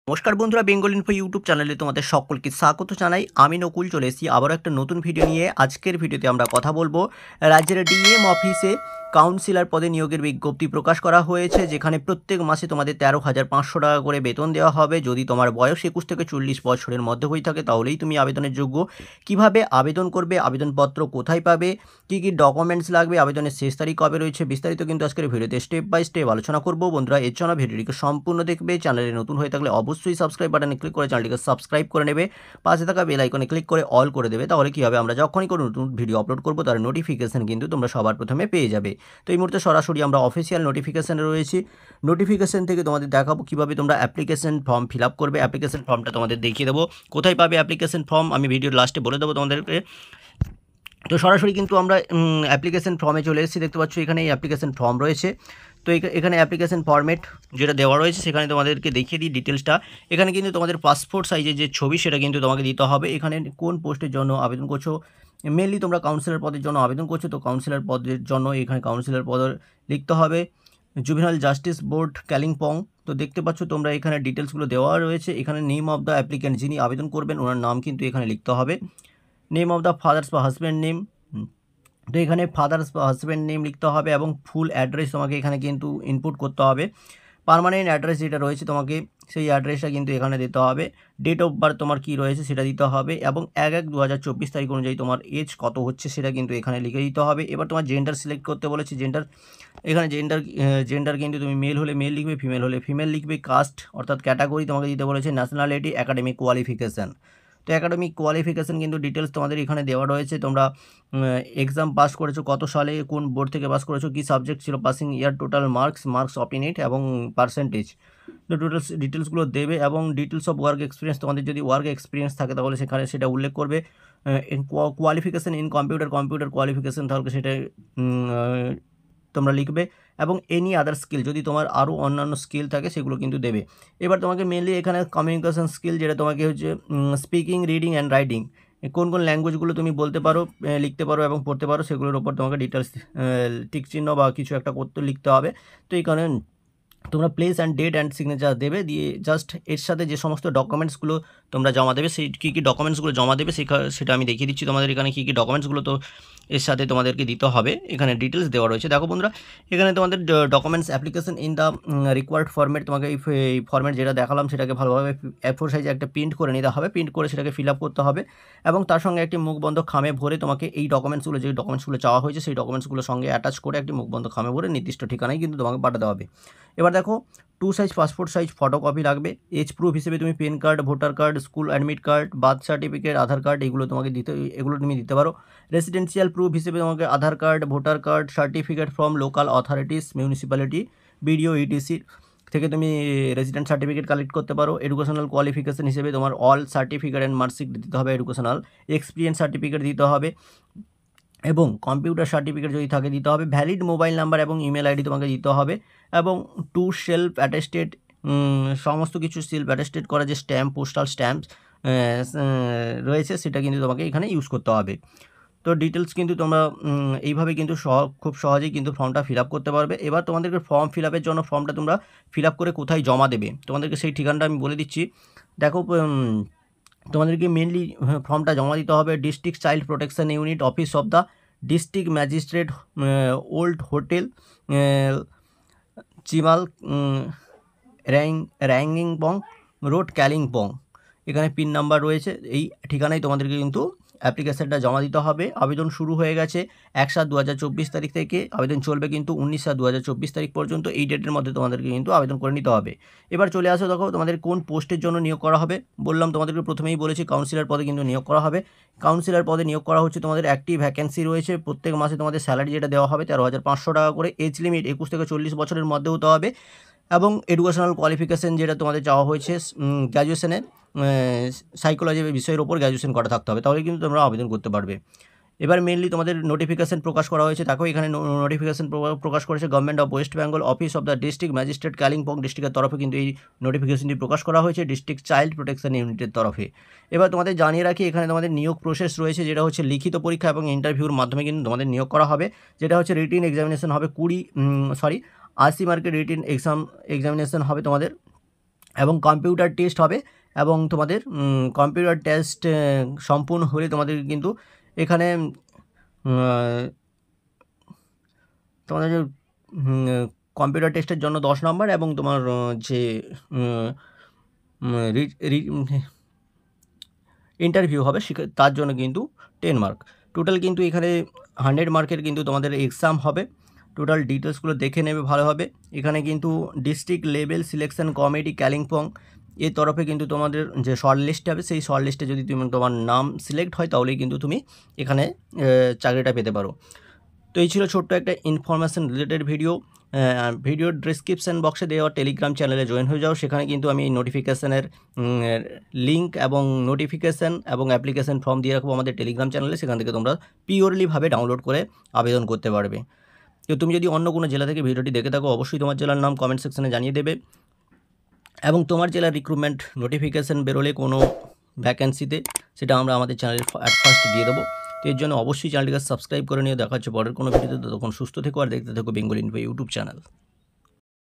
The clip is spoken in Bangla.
নমস্কার বন্ধুরা, বেঙ্গল ইনফো ইউটিউব চ্যানেলে তোমাদের সকলকে স্বাগত জানাই। আমি নকুল চলে এসেছি আবারও একটা নতুন ভিডিও নিয়ে। আজকের ভিডিওতে আমরা কথা বলবো রাজ্যের ডিএম অফিসে কাউন্সিলর পদে নিয়োগের বিজ্ঞপ্তি প্রকাশ করা হয়েছে, যেখানে প্রত্যেক মাসে তোমাদের 13,500 টাকা করে বেতন দেওয়া হবে। যদি তোমার বয়স 21 থেকে 40 বছরের মধ্যে হয়ে থাকে তাহলেই তুমি আবেদনের যোগ্য। কিভাবে আবেদন করবে, আবেদনপত্র কোথায় পাবে, কী কী ডকুমেন্টস লাগবে, আবেদনের শেষ তারিখ কবে রয়েছে, বিস্তারিত কিন্তু আজকের ভিডিওতে স্টেপ বাই স্টেপ আলোচনা করব। বন্ধুরা, এর জন্য ভিডিওটিকে সম্পূর্ণ দেখবে। চ্যানেলে নতুন হয়ে থাকলে অবশ্যই সাবস্ক্রাইব বাটনে ক্লিক করে চ্যানেলটিকে সাবস্ক্রাইব করে নেবে। পাশে থাকা বেল আইকনে ক্লিক করে অল করে দেবে। তাহলে কী হবে, আমরা যখনই কোনো নতুন ভিডিও আপলোড করবো তার নোটিফিকেশান কিন্তু তোমরা সবার প্রথমে পেয়ে যাবে। তো এই মুহূর্তে সরাসরি আমরা অফিসিয়াল নোটিফিকেশানে রয়েছি। নোটিফিকেশান থেকে তোমাদের দেখাবো কীভাবে তোমরা অ্যাপ্লিকেশন ফর্ম ফিল আপ করবে। অ্যাপ্লিকেশন ফর্মটা তোমাদের দেখিয়ে দেবো। কোথায় পাবে অ্যাপ্লিকেশন ফর্ম আমি ভিডিওর লাস্টে বলে দেবো তোমাদেরকে। তো সরাসরি কিন্তু আমরা অ্যাপ্লিকেশন ফর্মে চলে এসেছি। দেখতে পাচ্ছ এখানে এই অ্যাপ্লিকেশন ফর্ম রয়েছে। তো এখানে অ্যাপ্লিকেশন ফরম্যাট যেটা দেওয়া রয়েছে সেখানে তোমাদেরকে দেখিয়ে দিই ডিটেলসটা। এখানে কিন্তু তোমাদের পাসপোর্ট সাইজের যে ছবি সেটা কিন্তু তোমাকে দিতে হবে। এখানে কোন পোস্টের জন্য আবেদন করছো, মেনলি তোমরা কাউন্সিলর পদের জন্য আবেদন করছো। তো কাউন্সিলর পদের জন্য এখানে কাউন্সিলর পদ লিখতে হবে জুভেনাইল জাস্টিস বোর্ড কালিম্পং। তো দেখতে পাচ্ছ তোমরা এখানে ডিটেলসগুলো দেওয়া রয়েছে। এখানে নেম অফ দ্য অ্যাপ্লিক্যান্ট, যিনি আবেদন করবেন ওনার নাম কিন্তু এখানে লিখতে হবে। নেম অফ দ্য ফাদার্স বা হাজব্যান্ড নেম, তো এখানে ফাদার্স বা হাজব্যান্ড নেম লিখতে হবে এবং ফুল অ্যাড্রেস তোমাকে এখানে কিন্তু ইনপুট করতে হবে। পার্মানেন্ট অ্যাড্রেস যেটা রয়েছে তোমাকে সেই অ্যাড্রেসটা কিন্তু এখানে দিতে হবে। ডেট অফ বার্থ তোমার কী রয়েছে সেটা দিতে হবে এবং 1/1/2024 তারিখ অনুযায়ী তোমার এজ কত হচ্ছে সেটা কিন্তু এখানে লিখে দিতে হবে। এবার তোমার জেন্ডার সিলেক্ট করতে বলেছে। এখানে জেন্ডার কিন্তু তুমি মেল হলে মেল লিখবে, ফিমেল হলে ফিমেল লিখবে। কাস্ট অর্থাৎ ক্যাটাগরি তোমাকে দিতে বলেছে। Nationality, academic qualification. তো একাডেমিক কোয়ালিফিকেশান কিন্তু ডিটেলস তোমাদের এখানে দেওয়া রয়েছে। তোমরা এক্সাম পাস করেছো কত সালে, কোন বোর্ড থেকে পাস করেছো, কী সাবজেক্ট ছিল, পাসিং ইয়ার, টোটাল মার্কস অপিনিট এবং পার্সেন্টেজ। তো ডিটেলসগুলো দেবে এবং ডিটেলস অফ ওয়ার্ক এক্সপিরিয়েন্স, তোমাদের যদি ওয়ার্ক এক্সপিরিয়েন্স থাকে তাহলে সেখানে সেটা উল্লেখ করবে। কোয়ালিফিকেশান ইন কম্পিউটার কোয়ালিফিকেশান তাহলে সেটা তোমরা লিখবে এবং এনি আদার স্কিল, যদি তোমার আরও অন্যান্য স্কিল থাকে সেগুলো কিন্তু দেবে। এবার তোমাকে মেনলি এখানে কমিউনিকেশান স্কিল, যেটা তোমাকে হচ্ছে স্পিকিং, রিডিং অ্যান্ড রাইটিং, কোন কোন ল্যাঙ্গুয়েজগুলো তুমি বলতে পারো, লিখতে পারো এবং পড়তে পারো সেগুলোর ওপর তোমাকে ডিটেলস টিক চিহ্ন বা কিছু একটা করতে লিখতে হবে। তো এইখানে তোমরা place and date and signature দেবে, দিয়ে জাস্ট এর সাথে যে সমস্ত ডকুমেন্টসগুলো তোমরা জমা দেবে, সেই কী কী ডকুমেন্টসগুলো জমা দেবে সেটা আমি দেখিয়ে দিচ্ছি তোমাদের। এখানে কী কী ডকুমেন্টসগুলো তো এর সাথে তোমাদেরকে দিতে হবে, এখানে ডিটেলস দেওয়া রয়েছে। দেখো বন্ধুরা, এখানে তোমাদের documents application in the required format, তোমাকে এই ফরম্যাট যেটা দেখালাম সেটাকে ভালোভাবে A4 সাইজে একটা প্রিন্ট করে নিতে হবে। প্রিন্ট করে সেটাকে ফিল আপ করতে হবে এবং তার সঙ্গে একটি মুখবন্ধ খামে ভরে তোমাকে এই ডকুমেন্টসগুলো, যে ডকুমেন্টসগুলো চাওয়া হয়েছে সেই ডকুমেন্টসগুলোর সঙ্গে অ্যাটাচ করে একটি মুখবন্ধ খামে ভরে নির্দিষ্ট ঠিকানায় কিন্তু তোমাকে পাঠাতে হবে। এবার দেখো 2 সাইজ পাসপোর্ট সাইজ ফটোকপি লাগবে। এজ প্রুফ হিসেবে তুমি PAN card, voter card, school admit card, birth certificate, Aadhaar card, এগুলো তুমি দিতে পারো। রেসিডেন্সিয়াল প্রুফ হিসেবে তোমাকে Aadhaar card, voter card, certificate from local authorities, municipality, BDO, ETC থেকে তুমি রেসিডেন্ট সার্টিফিকেট কালেক্ট করতে পারো। এডুকেশনাল কোয়ালিফিকেশন হিসেবে তোমার অল সার্টিফিকেট অ্যান্ড মার্কশিট দিতে হবে, এডুকেশনাল এক্সপিরিয়েন্স সার্টিফিকেট দিতে হবে এবং কম্পিউটার সার্টিফিকেট যদি থাকে দিতে হবে। ভ্যালিড মোবাইল নাম্বার এবং ইমেল আইডি তোমাকে দিতে হবে এবং টু সেলফ অ্যাটেস্টেড, সমস্ত কিছু সেলফ অ্যাটেস্টেড করা যে স্ট্যাম্প, পোস্টাল স্ট্যাম্প রয়েছে সেটা কিন্তু তোমাকে এখানে ইউজ করতে হবে। তো ডিটেলস কিন্তু তোমরা এইভাবে কিন্তু খুব সহজেই কিন্তু ফর্মটা ফিল আপ করতে পারবে। এবার তোমাদেরকে ফর্ম ফিল আপের জন্য ফর্মটা তোমরা ফিল আপ করে কোথায় জমা দেবে তোমাদেরকে সেই ঠিকানাটা আমি বলে দিচ্ছি। দেখো, তোমাদেরকে মেনলি ফর্মটা জমা দিতে হবে district child protection unit, office of the district magistrate, old hotel, চিমাল, র্যাঙ্গিংপং রোড, কালিম্পং। এখানে পিন নাম্বার রয়েছে। এই ঠিকানায় তোমাদেরকে কিন্তু অ্যাপ্লিকেশানটা জমা দিতে হবে। আবেদন শুরু হয়ে গেছে 1/7/2024 তারিখ থেকে, আবেদন চলবে কিন্তু 19/7/2024 তারিখ পর্যন্ত। এই ডেটের মধ্যে তোমাদেরকে কিন্তু আবেদন করে নিতে হবে। এবার চলে আসো, দেখো তোমাদের কোন পোস্টের জন্য নিয়োগ করা হবে। বললাম তোমাদেরকে প্রথমেই বলেছি কাউন্সিলর পদে কিন্তু নিয়োগ করা হবে। কাউন্সিলর পদে নিয়োগ করা হচ্ছে, তোমাদের একটি ভ্যাকেন্সি রয়েছে। প্রত্যেক মাসে তোমাদের স্যালারি যেটা দেওয়া হবে 13,500 টাকা করে। এজ লিমিট 21 থেকে 40 বছরের মধ্যে হতে হবে এবং এডুকেশনাল কোয়ালিফিকেশান যেটা তোমাদের চাওয়া হয়েছে গ্র্যাজুয়েশনের সাইকোলজি বিষয়ের ওপর গ্র্যাজুয়েশন করা থাকতে হবে, তাহলে কিন্তু তোমরা আবেদন করতে পারবে। এবার মেনলি তোমাদের নোটিফিকেশান প্রকাশ করা হয়েছে। দেখো এখানে নোটিফিকেশান প্রকাশ করেছে government of West Bengal, office of the district magistrate Kalimpong ডিস্ট্রিক্টের তরফে কিন্তু এই নোটিফিকেশনটি প্রকাশ করা হয়েছে ডিস্ট্রিক্ট চাইল্ড প্রোটেকশন ইউনিটের তরফে। এবার তোমাদের জানিয়ে রাখি, এখানে তোমাদের নিয়োগ প্রসেস রয়েছে, যেটা হচ্ছে লিখিত পরীক্ষা এবং ইন্টারভিউর মাধ্যমে কিন্তু তোমাদের নিয়োগ করা হবে। যেটা হচ্ছে রিটিন এক্সামিনেশন হবে 80 মার্কের রিটিন এক্সামিনেশন হবে তোমাদের এবং কম্পিউটার টেস্ট হবে এবং তোমাদের কম্পিউটার টেস্ট সম্পূর্ণ হলে তোমাদের কিন্তু এখানে তোমাদের কম্পিউটার টেস্টের জন্য 10 নম্বর এবং তোমার যে ইন্টারভিউ হবে তার জন্য কিন্তু 10 মার্ক। টোটাল কিন্তু এখানে 100 মার্কের কিন্তু তোমাদের এক্সাম হবে। টোটাল ডিটেলসগুলো দেখে নেবে ভালোভাবে। এখানে কিন্তু district level selection committee Kalimpong এর তরফে কিন্তু তোমাদের যে শর্ট লিস্ট হবে, সেই শর্ট লিস্টে যদি তোমার নাম সিলেক্ট হয় তাহলেই কিন্তু তুমি এখানে চাকরিটা পেতে পারো। তো এই ছিল ছোট্ট একটা ইনফরমেশান রিলেটেড ভিডিও। ভিডিওর ডিসক্রিপশান বক্সে দেওয়া টেলিগ্রাম চ্যানেলে জয়েন হয়ে যাও। সেখানে কিন্তু আমি নোটিফিকেশানের লিঙ্ক এবং নোটিফিকেশান এবং অ্যাপ্লিকেশান ফর্ম দিয়ে রাখবো আমাদের টেলিগ্রাম চ্যানেলে। সেখান থেকে তোমরা পিওরলিভাবে ডাউনলোড করে আবেদন করতে পারবে। তো তুমি যদি অন্য কোনো জেলা থেকে ভিডিওটি দেখে থাকো অবশ্যই তোমার জেলার নাম কমেন্ট সেকশানে জানিয়ে দেবে এবং তোমার জেলার রিক্রুটমেন্ট নোটিফিকেশান বেরোলে কোনো ভ্যাকেন্সিতে সেটা আমরা আমাদের চ্যানেলে অ্যাট ফার্স্ট দিয়ে দেবো। তো এর জন্য অবশ্যই চ্যানেলটিকে সাবস্ক্রাইব করে নিয়ে দেখা হচ্ছে পরের কোনো ভিডিওতে। তখন সুস্থ থেকো আর দেখতে থেকো বেঙ্গলি ইনফো ইউটিউব চ্যানেল।